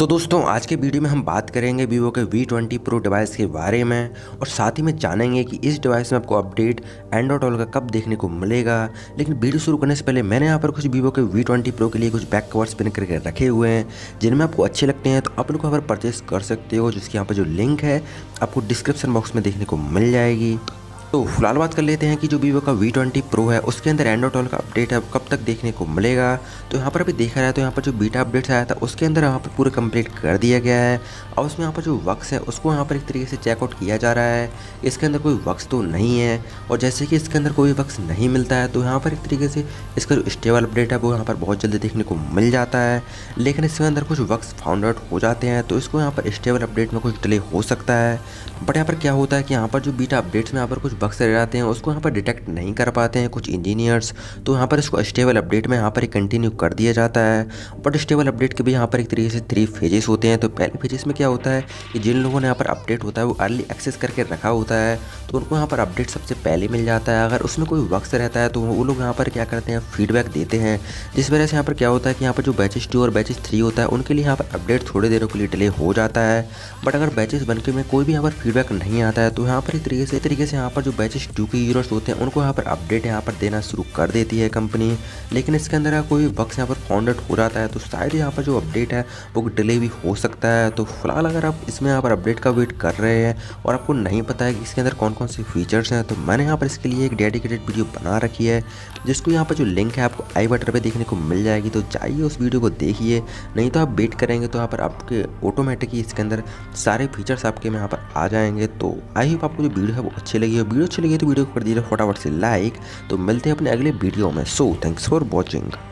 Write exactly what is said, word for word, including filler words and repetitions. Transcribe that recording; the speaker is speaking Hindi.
दोस्तों आज के वीडियो में हम बात करेंगे वीवो के वी ट्वेंटी प्रो डिवाइस के बारे में और साथ ही में जानेंगे कि इस डिवाइस में आपको अपडेट एंड्रॉइड ट्वेल्व का कब देखने को मिलेगा। लेकिन वीडियो शुरू करने से पहले मैंने यहाँ पर कुछ वीवो के वी ट्वेंटी प्रो के लिए कुछ बैक कवर्स पिन करके रखे हुए हैं, जिनमें आपको अच्छे लगते हैं तो आप लोग यहाँ पर परचेस कर सकते हो, जिसकी यहाँ पर जो लिंक है आपको डिस्क्रिप्शन बॉक्स में देखने को मिल जाएगी। तो फिलहाल बात कर लेते हैं कि जो वीवो का वी ट्वेंटी प्रो है उसके अंदर एंड्रॉइड ट्वेल्व का अपडेट है कब तक देखने को मिलेगा। तो यहाँ पर अभी देखा जाए तो यहाँ पर जो बीटा अपडेट्स आया था उसके अंदर यहाँ पर पूरा कंप्लीट कर दिया गया है और उसमें यहाँ पर जो वक्स है उसको यहाँ पर एक तरीके से चेकआउट किया जा रहा है। इसके अंदर कोई वक्स तो नहीं है और जैसे कि इसके अंदर कोई वक्स नहीं मिलता है तो यहाँ पर एक तरीके से इसका जो स्टेबल अपडेट है वो यहाँ पर बहुत जल्दी देखने को मिल जाता है। लेकिन इसके अंदर कुछ वक्स फाउंड आउट हो जाते हैं तो इसको यहाँ पर स्टेबल अपडेट में कुछ डिले हो सकता है। बट यहाँ पर क्या होता है कि यहाँ पर जो बीटा अपडेट्स में यहाँ पर कुछ वक्स रह जाते हैं उसको यहाँ पर डिटेक्ट नहीं कर पाते हैं कुछ इंजीनियर्स, तो यहाँ पर इसको स्टेबल अपडेट में यहाँ पर कंटिन्यू कर दिया जाता है। बट स्टेबल अपडेट के भी यहाँ पर एक तरीके से थ्री फेजेस होते हैं। तो पहले फेजेस में क्या होता है कि जिन लोगों ने यहाँ पर अपडेट होता है वो अर्ली एक्सेस करके रखा होता है तो उनको यहाँ पर अपडेट सबसे पहले मिल जाता है। अगर उसमें कोई वक्त रहता है तो वो लोग यहाँ पर क्या करते हैं फीडबैक देते हैं, जिस वजह से यहाँ पर क्या होता है कि यहाँ पर जो बैचेस टू और बैचेस थ्री होता है उनके लिए यहाँ पर अपडेट थोड़ी देरों के लिए डिले हो जाता है। बट अगर बैचेस वन के में कोई भी यहाँ पर फीडबैक नहीं आता है तो यहाँ पर एक तरीके से तरीके से यहाँ पर जो बैचेस टू के यूजर्स होते हैं उनको यहाँ पर अपडेट यहाँ पर देना शुरू कर देती है कंपनी। लेकिन इसके अंदर कोई वक्त यहाँ पर फाउंड आउट हो जाता है तो शायद यहाँ पर जो अपडेट है वो डिले भी हो सकता है। तो फिलहाल अगर आप इसमें यहाँ पर अपडेट का वेट कर रहे हैं और आपको नहीं पता है कि इसके अंदर कौन कौन से फीचर्स हैं तो मैंने यहाँ पर इसके लिए एक डेडिकेटेड वीडियो बना रखी है, जिसको यहाँ पर जो लिंक है आपको आई बटन पे देखने को मिल जाएगी। तो जाइए उस वीडियो को देखिए, नहीं तो आप वेट करेंगे तो यहाँ पर आपके ऑटोमेटिक ही इसके अंदर सारे फीचर्स आपके में यहाँ पर आ जाएंगे। तो आई होप आपको जो वीडियो है वो अच्छी लगी है। वीडियो अच्छी लगी तो वीडियो को कर दीजिए फटाफट से लाइक। तो मिलते हैं अपने अगले वीडियो में। So thanks for watching.